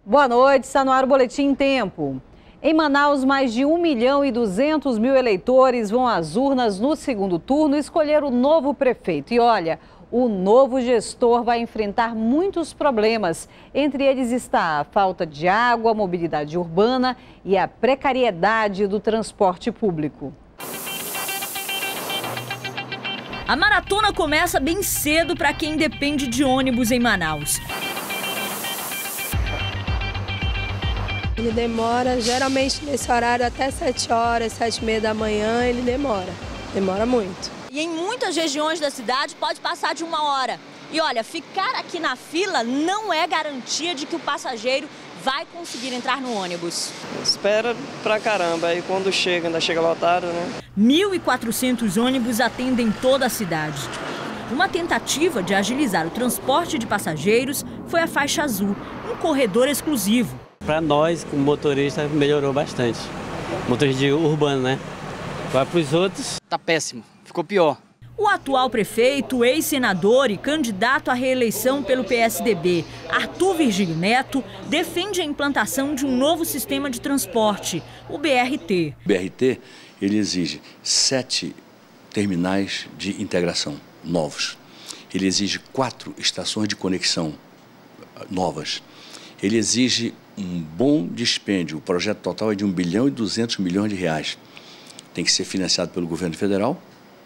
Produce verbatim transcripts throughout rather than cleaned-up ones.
Boa noite, está no ar o Boletim em Tempo. Em Manaus, mais de um milhão e duzentos mil eleitores vão às urnas no segundo turno escolher o novo prefeito. E olha, o novo gestor vai enfrentar muitos problemas. Entre eles está a falta de água, a mobilidade urbana e a precariedade do transporte público. A maratona começa bem cedo para quem depende de ônibus em Manaus. Ele demora, geralmente nesse horário, até sete horas, sete e meia da manhã, ele demora. Demora muito. E em muitas regiões da cidade pode passar de uma hora. E olha, ficar aqui na fila não é garantia de que o passageiro vai conseguir entrar no ônibus. Espera pra caramba, aí quando chega, ainda chega lotado, né? mil e quatrocentos ônibus atendem toda a cidade. Uma tentativa de agilizar o transporte de passageiros foi a faixa azul, um corredor exclusivo. Para nós, como motorista, melhorou bastante. Motorista urbano, né? Vai para os outros. Tá péssimo, ficou pior. O atual prefeito, ex-senador e candidato à reeleição pelo P S D B, Arthur Virgílio Neto, defende a implantação de um novo sistema de transporte, o B R T. O B R T, ele exige sete terminais de integração novos. Ele exige quatro estações de conexão novas. Ele exige um bom dispêndio. O projeto total é de um bilhão e duzentos milhões de reais. Tem que ser financiado pelo governo federal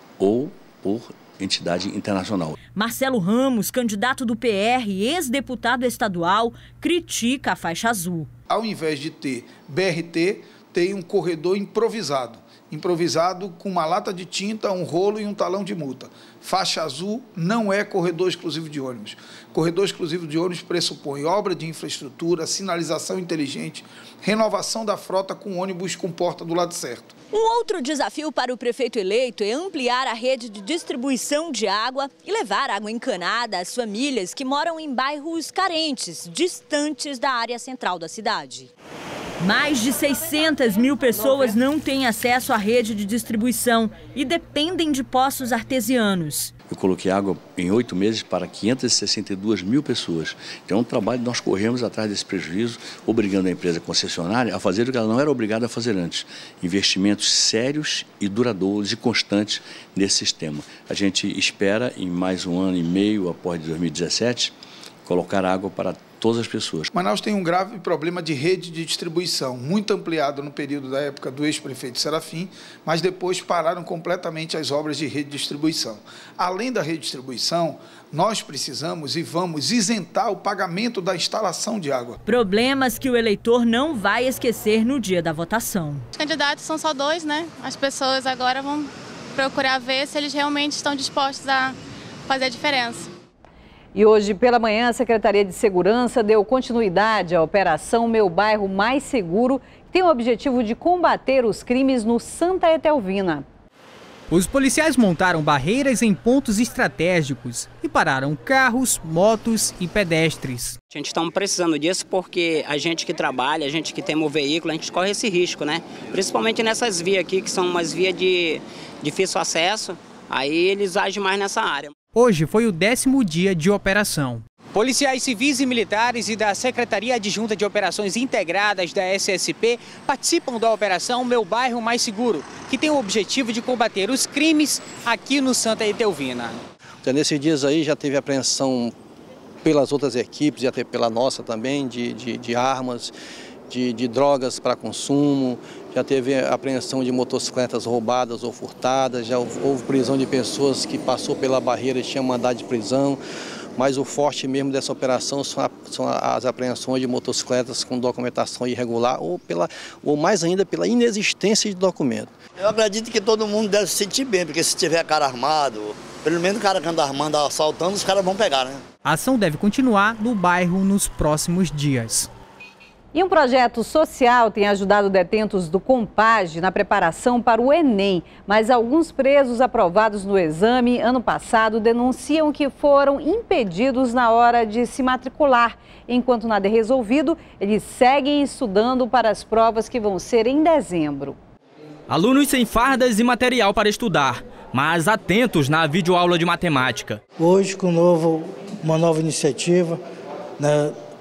ou por entidade internacional. Marcelo Ramos, candidato do P R e ex-deputado estadual, critica a faixa azul. Ao invés de ter B R T, tem um corredor improvisado. Improvisado com uma lata de tinta, um rolo e um talão de multa. Faixa azul não é corredor exclusivo de ônibus. Corredor exclusivo de ônibus pressupõe obra de infraestrutura, sinalização inteligente, renovação da frota com ônibus com porta do lado certo. Um outro desafio para o prefeito eleito é ampliar a rede de distribuição de água e levar água encanada às famílias que moram em bairros carentes, distantes da área central da cidade. Mais de seiscentas mil pessoas não têm acesso à rede de distribuição e dependem de poços artesianos. Eu coloquei água em oito meses para quinhentas e sessenta e duas mil pessoas. Então é um trabalho, nós corremos atrás desse prejuízo, obrigando a empresa concessionária a fazer o que ela não era obrigada a fazer antes. Investimentos sérios e duradouros e constantes nesse sistema. A gente espera, em mais um ano e meio, após dois mil e dezessete, colocar água para todas as pessoas. Manaus tem um grave problema de rede de distribuição, muito ampliado no período da época do ex-prefeito Serafim, mas depois pararam completamente as obras de rede de distribuição. Além da rede de distribuição, nós precisamos e vamos isentar o pagamento da instalação de água. Problemas que o eleitor não vai esquecer no dia da votação. Os candidatos são só dois, né? As pessoas agora vão procurar ver se eles realmente estão dispostos a fazer a diferença. E hoje pela manhã a Secretaria de Segurança deu continuidade à operação Meu Bairro Mais Seguro, que tem o objetivo de combater os crimes no Santa Etelvina. Os policiais montaram barreiras em pontos estratégicos e pararam carros, motos e pedestres. A gente está precisando disso porque a gente que trabalha, a gente que tem um veículo, a gente corre esse risco, né? Principalmente nessas vias aqui, que são umas vias de difícil acesso, aí eles agem mais nessa área. Hoje foi o décimo dia de operação. Policiais civis e militares e da Secretaria Adjunta de Operações Integradas da S S P participam da operação Meu Bairro Mais Seguro, que tem o objetivo de combater os crimes aqui no Santa Etelvina. Então, nesses dias aí já teve apreensão pelas outras equipes e até pela nossa também de, de, de armas, de, de drogas para consumo, já teve apreensão de motocicletas roubadas ou furtadas, já houve prisão de pessoas que passou pela barreira e tinham mandado de prisão. Mas o forte mesmo dessa operação são, a, são as apreensões de motocicletas com documentação irregular ou, pela, ou mais ainda pela inexistência de documento. Eu acredito que todo mundo deve se sentir bem, porque se tiver cara armado, pelo menos o cara que anda armando, assaltando, os caras vão pegar, né? A ação deve continuar no bairro nos próximos dias. E um projeto social tem ajudado detentos do Compage na preparação para o Enem. Mas alguns presos aprovados no exame ano passado denunciam que foram impedidos na hora de se matricular. Enquanto nada é resolvido, eles seguem estudando para as provas que vão ser em dezembro. Alunos sem fardas e material para estudar, mas atentos na videoaula de matemática. Hoje, com novo, uma nova iniciativa, né,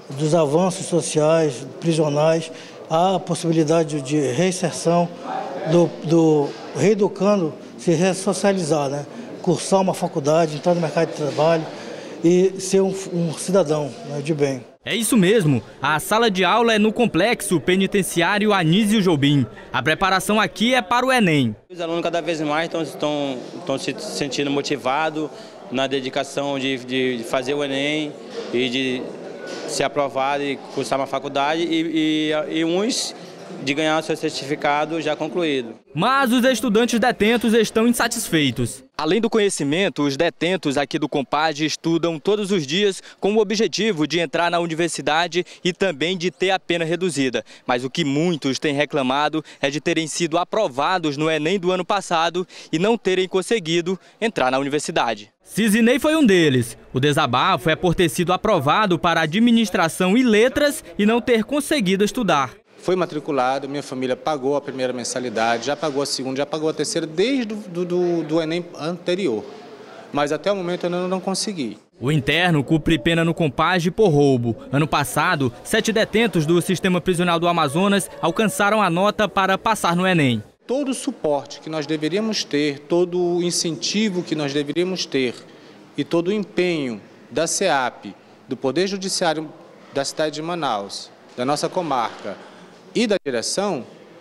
dos avanços sociais, prisionais, há a possibilidade de reinserção do, do reeducando, se ressocializar, né? Cursar uma faculdade, entrar no mercado de trabalho e ser um, um cidadão, né, de bem. É isso mesmo, a sala de aula é no Complexo Penitenciário Anísio Jobim. A preparação aqui é para o Enem. Os alunos cada vez mais estão, estão, estão se sentindo motivados na dedicação de, de fazer o Enem e de ser aprovado e cursar uma faculdade e, e, e uns de ganhar seu certificado já concluído. Mas os estudantes detentos estão insatisfeitos. Além do conhecimento, os detentos aqui do Compad estudam todos os dias com o objetivo de entrar na universidade e também de ter a pena reduzida. Mas o que muitos têm reclamado é de terem sido aprovados no Enem do ano passado e não terem conseguido entrar na universidade. Cizinei foi um deles. O desabafo é por ter sido aprovado para administração e letras e não ter conseguido estudar. Foi matriculado, minha família pagou a primeira mensalidade, já pagou a segunda, já pagou a terceira desde do, do, do Enem anterior. Mas até o momento eu ainda não consegui. O interno cumpre pena no Compad por roubo. Ano passado, sete detentos do Sistema Prisional do Amazonas alcançaram a nota para passar no Enem. Todo o suporte que nós deveríamos ter, todo o incentivo que nós deveríamos ter e todo o empenho da SEAP, do Poder Judiciário da cidade de Manaus, da nossa comarca, e da direção,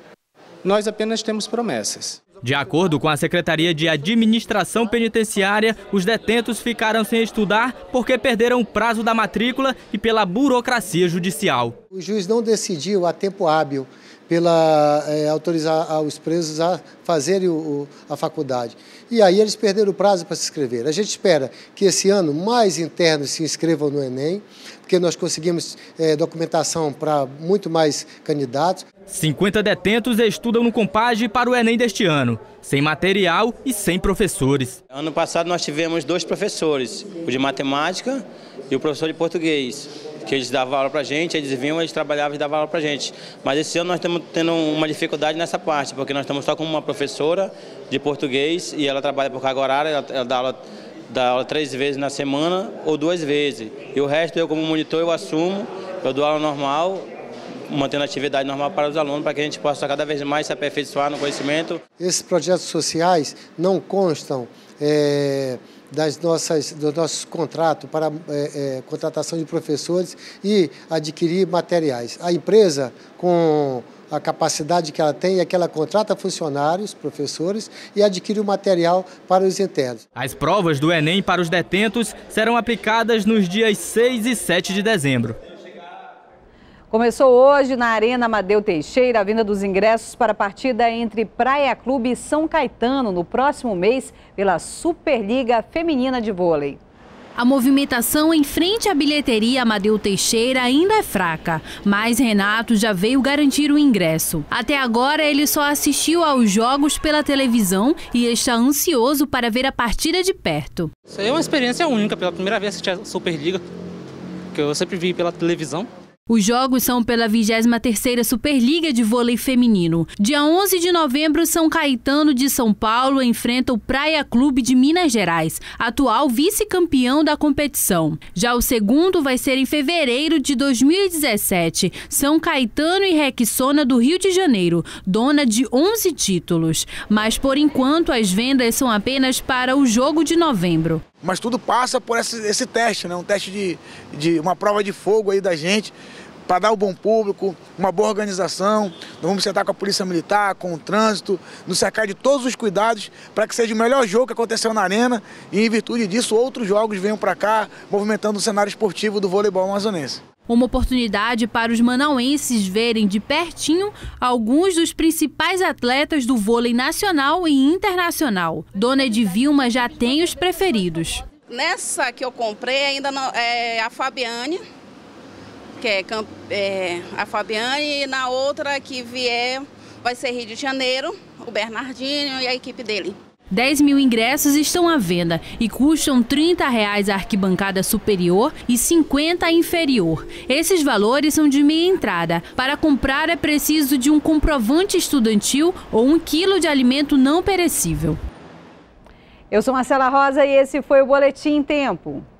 nós apenas temos promessas. De acordo com a Secretaria de Administração Penitenciária, os detentos ficaram sem estudar porque perderam o prazo da matrícula e pela burocracia judicial. O juiz não decidiu a tempo hábil pela é, autorizar os presos a fazerem o, a faculdade. E aí eles perderam o prazo para se inscrever. A gente espera que esse ano mais internos se inscrevam no Enem, porque nós conseguimos é, documentação para muito mais candidatos. cinquenta detentos estudam no Compad para o Enem deste ano, sem material e sem professores. Ano passado nós tivemos dois professores, o de matemática e o professor de português, que eles davam aula para a gente, eles vinham, eles trabalhavam e davam aula para a gente. Mas esse ano nós estamos tendo uma dificuldade nessa parte, porque nós estamos só com uma professora de português e ela trabalha por carga horária, ela, ela dá aula dá aula três vezes na semana ou duas vezes. E o resto eu, como monitor, eu assumo, eu dou aula normal, mantendo a atividade normal para os alunos, para que a gente possa cada vez mais se aperfeiçoar no conhecimento. Esses projetos sociais não constam é, das nossas, dos nossos contratos para é, é, contratação de professores e adquirir materiais. A empresa, com a capacidade que ela tem é que ela contrata funcionários, professores e adquire o material para os internos. As provas do Enem para os detentos serão aplicadas nos dias seis e sete de dezembro. Começou hoje na Arena Amadeu Teixeira a venda dos ingressos para a partida entre Praia Clube e São Caetano no próximo mês pela Superliga Feminina de Vôlei. A movimentação em frente à bilheteria Amadeu Teixeira ainda é fraca, mas Renato já veio garantir o ingresso. Até agora ele só assistiu aos jogos pela televisão e está ansioso para ver a partida de perto. Isso aí é uma experiência única, pela primeira vez assistir a Superliga, que eu sempre vi pela televisão. Os jogos são pela vigésima terceira Superliga de Vôlei Feminino. Dia onze de novembro, São Caetano de São Paulo enfrenta o Praia Clube de Minas Gerais, atual vice-campeão da competição. Já o segundo vai ser em fevereiro de dois mil e dezessete. São Caetano e Rexona do Rio de Janeiro, dona de onze títulos. Mas, por enquanto, as vendas são apenas para o jogo de novembro. Mas tudo passa por esse, esse teste, né? Um teste de, de uma prova de fogo aí da gente, para dar o bom público, uma boa organização. Nós vamos sentar com a Polícia Militar, com o trânsito, nos cercar de todos os cuidados para que seja o melhor jogo que aconteceu na Arena e, em virtude disso, outros jogos venham para cá, movimentando o cenário esportivo do voleibol amazonense. Uma oportunidade para os manauenses verem de pertinho alguns dos principais atletas do vôlei nacional e internacional. Dona Edvilma já tem os preferidos. Nessa que eu comprei ainda não, é a Fabiane, que é, é a Fabiane, e na outra que vier vai ser Rio de Janeiro, o Bernardinho e a equipe dele. dez mil ingressos estão à venda e custam trinta reais a arquibancada superior e cinquenta a inferior. Esses valores são de meia entrada. Para comprar é preciso de um comprovante estudantil ou um quilo de alimento não perecível. Eu sou Marcela Rosa e esse foi o Boletim em Tempo.